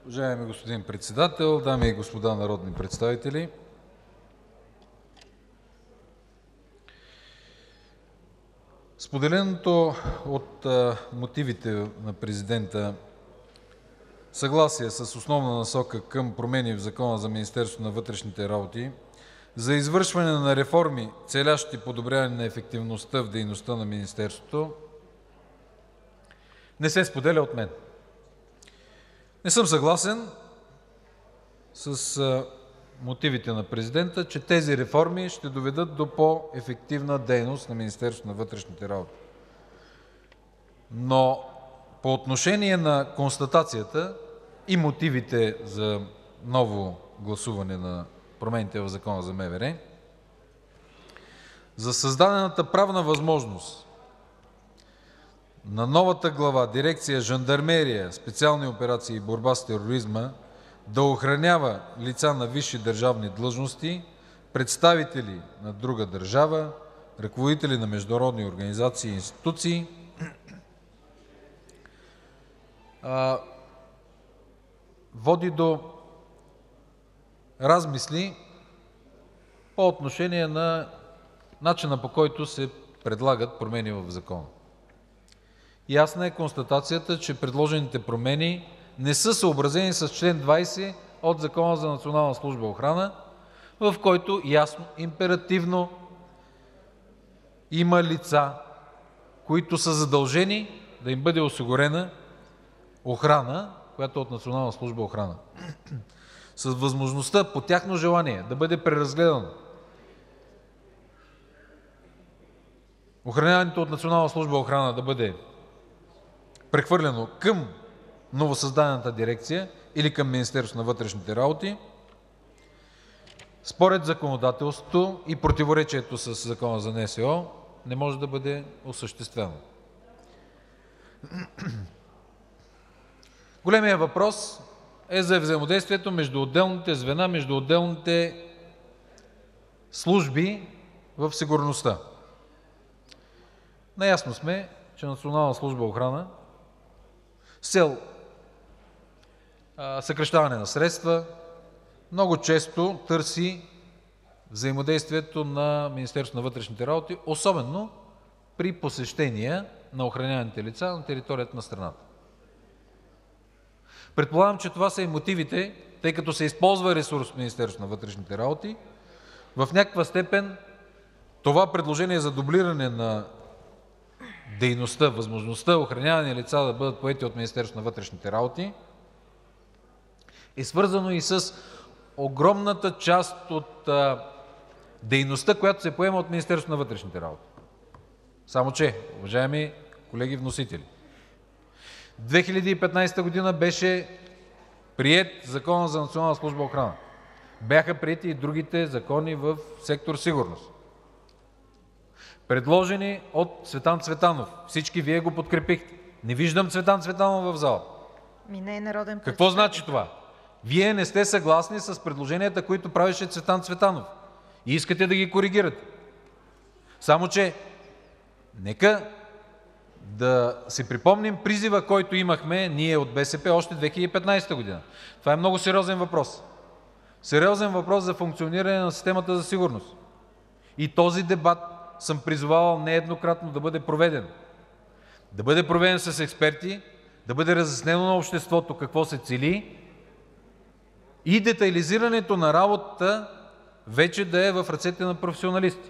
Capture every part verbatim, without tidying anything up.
Уважаеми господин Председател, дами и господа народни представители! Споделеното от мотивите на Президента съгласие с основна насока към промени в Закона за Министерството на вътрешните работи за извършване на реформи, целящи подобряване на ефективността в дейността на Министерството, не се споделя от мен. Не съм съгласен с мотивите на Президента, че тези реформи ще доведат до по-ефективна дейност на Министерството на вътрешните работи. Но по отношение на констатацията и мотивите за ново гласуване на промените в Закона за МВР, за създадената правна възможност на новата глава Дирекция „Жандармерия, специални операции и борба с тероризма“ да охранява лица на висши държавни длъжности, представители на друга държава, ръководители на международни организации и институции, води до размисли по отношение на начина, по който се предлагат промени в Закона. Ясна е констатацията, че предложените промени не са съобразени с член двадесет от Закона за Национална служба охрана, в който ясно, императивно има лица, които са задължени да им бъде осигурена охрана, която е от Национална служба охрана, с възможността по тяхно желание да бъде преразгледано охраняването от Национална служба охрана да бъде прехвърлено към новосъздадената дирекция или към Министерството на вътрешните работи, според законодателството и противоречието със Закона за Н С О, не може да бъде осъществено. Големият въпрос е за взаимодействието между отделните звена, между отделните служби в сигурността. Наясно сме, че Национална служба охрана с цел съкращаване на средства много често търси взаимодействието на Министерството на вътрешните работи, особено при посещения на охраняваните лица на територията на страната. Предполагам, че това са и мотивите, тъй като се използва ресурс в Министерството на вътрешните работи, в някаква степен това предложение за дублиране на дейността, възможността охранявани лица да бъдат поети от Министерството на вътрешните работи, е свързано и с огромната част от а, дейността, която се поема от Министерството на вътрешните работи. Само че, уважаеми колеги вносители, две хиляди и петнадесета година беше приет Законът за Национална служба охрана. Бяха приети и другите закони в сектор „Сигурност“, предложени от Цветан Цветанов. Всички Вие го подкрепихте. Не виждам Цветан Цветанов в залата. Мина е народен представител. Какво значи това? Вие не сте съгласни с предложенията, които правеше Цветан Цветанов и искате да ги коригирате. Само че нека да си припомним призива, който имахме ние от Б С П още две хиляди и петнадесета година. Това е много сериозен въпрос. Сериозен въпрос за функциониране на системата за сигурност. И този дебат съм призовавал нееднократно да бъде проведен. Да бъде проведен с експерти, да бъде разяснено на обществото какво се цели и детайлизирането на работата вече да е в ръцете на професионалисти.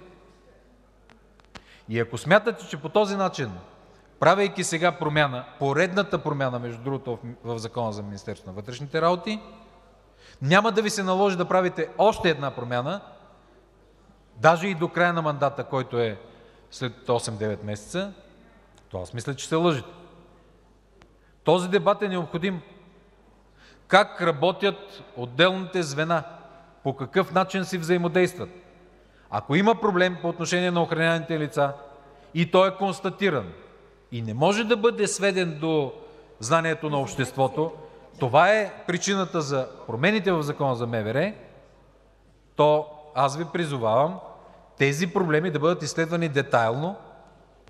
И ако смятате, че по този начин, правейки сега промяна, поредната промяна, между другото, в Закона за Министерството на вътрешните работи, няма да ви се наложи да правите още една промяна, даже и до края на мандата, който е след осем-девет месеца, то аз мисля, че се лъжете. Този дебат е необходим. Как работят отделните звена? По какъв начин си взаимодействат? Ако има проблем по отношение на охраняваните лица и той е констатиран и не може да бъде сведен до знанието на обществото, това е причината за промените в Закона за М В Р, то аз ви призовавам тези проблеми да бъдат изследвани детайлно,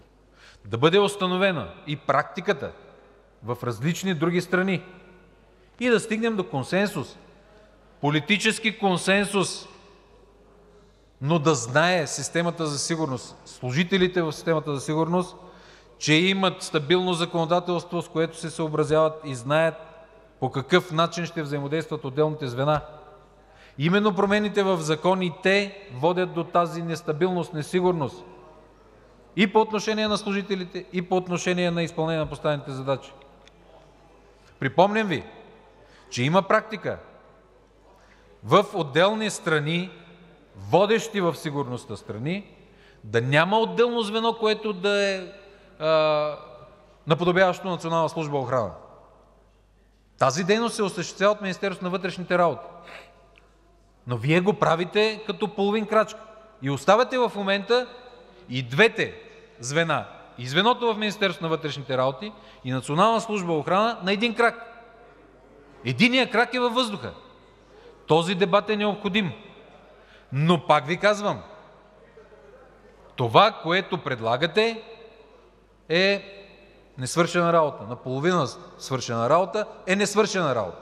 да бъде установена и практиката в различни други страни и да стигнем до консенсус, политически консенсус, но да знае системата за сигурност, служителите в системата за сигурност, че имат стабилно законодателство, с което се съобразяват и знаят по какъв начин ще взаимодействат отделните звена. Именно промените в законите водят до тази нестабилност, несигурност и по отношение на служителите, и по отношение на изпълнение на поставените задачи. Припомням Ви, че има практика в отделни страни, водещи в сигурността страни, да няма отделно звено, което да е а, наподобяващо Национална служба охрана. Тази дейност се осъществява от Министерството на вътрешните работи. Но Вие го правите като половин крачка и оставяте в момента и двете звена, и звеното в Министерството на вътрешните работи, и Национална служба охрана на един крак. Единият крак е във въздуха. Този дебат е необходим. Но пак Ви казвам, това, което предлагате, е несвършена работа. Наполовина свършена работа е несвършена работа.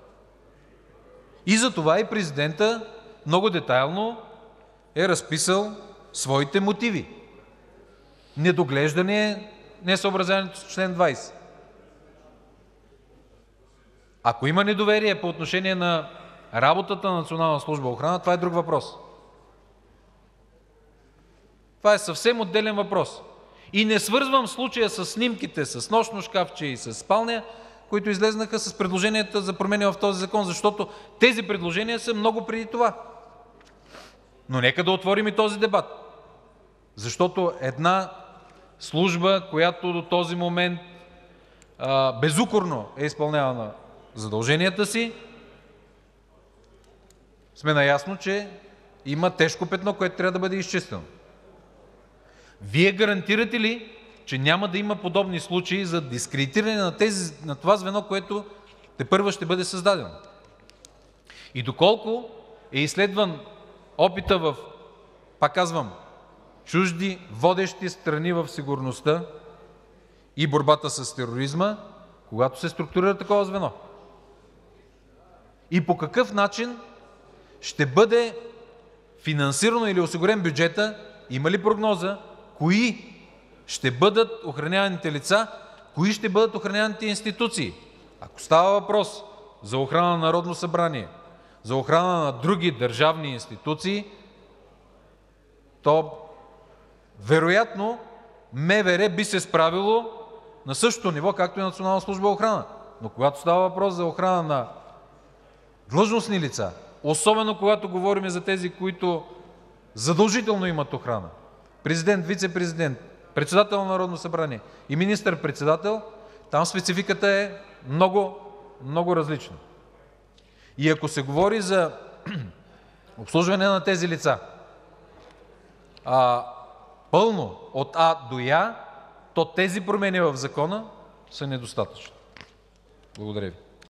И затова и президентът много детайлно е разписал своите мотиви. Недоглеждане, несъобразяването с член двайсет. Ако има недоверие по отношение на работата на Национална служба охрана, това е друг въпрос. Това е съвсем отделен въпрос. И не свързвам случая с снимките, с нощно шкафче и с спалня, които излезнаха с предложенията за промени в този закон, защото тези предложения са много преди това. Но нека да отворим и този дебат. Защото една служба, която до този момент а, безукорно е изпълнявала задълженията си, сме наясно, че има тежко петно, което трябва да бъде изчистено. Вие гарантирате ли, че няма да има подобни случаи за дискредитиране на, тези, на това звено, което тепърва ще бъде създадено? И доколко е изследван опита в, пак казвам, чужди водещи страни в сигурността и борбата с тероризма, когато се структурира такова звено? И по какъв начин ще бъде финансирано или осигурен бюджета? Има ли прогноза кои ще бъдат охраняваните лица, кои ще бъдат охраняваните институции? Ако става въпрос за охрана на Народно събрание, за охрана на други държавни институции, то вероятно МВР би се справило на същото ниво, както и Национална служба охрана. Но когато става въпрос за охрана на длъжностни лица, особено когато говорим за тези, които задължително имат охрана, президент, вицепрезидент, председател на Народно събрание и министър-председател, там спецификата е много, много различна. И ако се говори за обслужване на тези лица а, пълно от А до Я, то тези промени в закона са недостатъчни. Благодаря Ви.